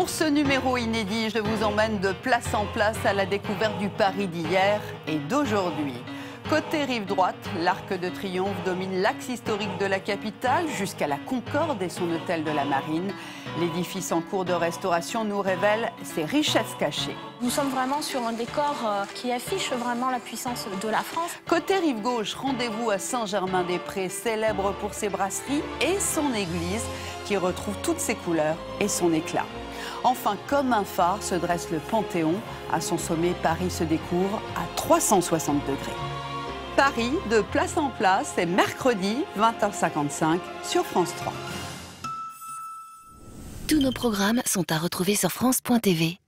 Pour ce numéro inédit, je vous emmène de place en place à la découverte du Paris d'hier et d'aujourd'hui. Côté rive droite, l'Arc de Triomphe domine l'axe historique de la capitale jusqu'à la Concorde et son hôtel de la Marine. L'édifice en cours de restauration nous révèle ses richesses cachées. Nous sommes vraiment sur un décor qui affiche vraiment la puissance de la France. Côté rive gauche, rendez-vous à Saint-Germain-des-Prés, célèbre pour ses brasseries et son église qui retrouve toutes ses couleurs et son éclat. Enfin, comme un phare se dresse le Panthéon. À son sommet, Paris se découvre à 360 degrés. Paris, de place en place, c'est mercredi 20h55 sur France 3. Tous nos programmes sont à retrouver sur France.tv.